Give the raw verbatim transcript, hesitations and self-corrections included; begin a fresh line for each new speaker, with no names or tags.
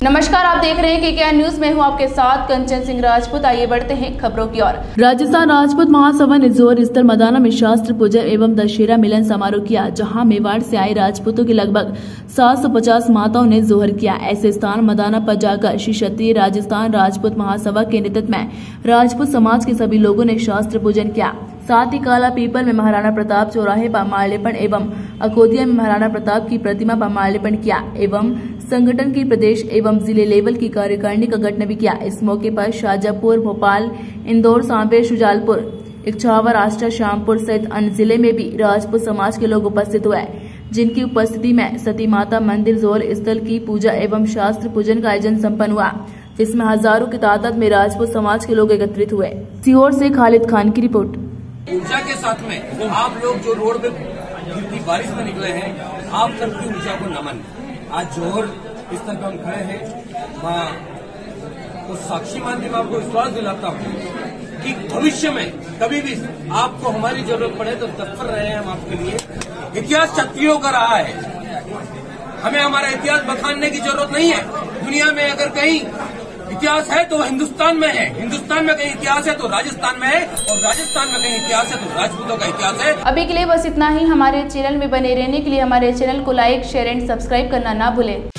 नमस्कार, आप देख रहे हैं के के न्यूज में हूं आपके साथ कंचन सिंह राजपूत। आइए बढ़ते हैं खबरों की ओर। राजस्थान राजपूत महासभा ने जोर स्तर मदाना में शास्त्र पूजा एवं दशहरा मिलन समारोह किया, जहां मेवाड़ से आए राजपूतों के लगभग सात सौ पचास माताओं ने जोहर किया। ऐसे स्थान मदाना पर जाकर श्री क्षत्रिय राजस्थान राजपूत महासभा के नेतृत्व में राजपूत समाज के सभी लोगों ने शास्त्र पूजन किया। साथ ही काला पीपल में महाराणा प्रताप चौराहे पर माल्यार्पण एवं अकोदिया में महाराणा प्रताप की प्रतिमा पर माल्यार्पण किया एवं संगठन की प्रदेश एवं जिले लेवल की कार्यकारिणी का गठन भी किया। इस मौके पर शाजापुर, भोपाल, इंदौर, सांवेर, शुजालपुर, इच्छावर, आष्टा, श्यामपुर सहित अन्य जिले में भी राजपूत समाज के लोग उपस्थित हुए, जिनकी उपस्थिति में सती माता मंदिर जोर स्थल की पूजा एवं शास्त्र पूजन का आयोजन संपन्न हुआ, जिसमें हजारों की तादाद में राजपूत समाज के लोग एकत्रित हुए। सीहोर से खालिद खान की रिपोर्ट।
ऊर्जा के साथ में आप लोग जो रोड पे गिरती बारिश में निकले हैं, आप सबकी ऊर्जा को नमन। आज जोहर स्थल पर हम खड़े हैं, माँ को साक्षी मानते मैं आपको विश्वास दिलाता हूँ कि भविष्य में कभी भी आपको हमारी जरूरत पड़े तो तत्पर रहे हैं हम आपके लिए। इतिहास क्षत्रियों का रहा है, हमें हमारा इतिहास बखानने की जरूरत नहीं है। दुनिया में अगर कहीं इतिहास है तो हिंदुस्तान में है, हिंदुस्तान में कहीं इतिहास है तो राजस्थान में है, और राजस्थान में कहीं इतिहास है तो राजपूतों का इतिहास है।
अभी के लिए बस इतना ही। हमारे चैनल में बने रहने के लिए हमारे चैनल को लाइक, शेयर एंड सब्सक्राइब करना ना भूलें।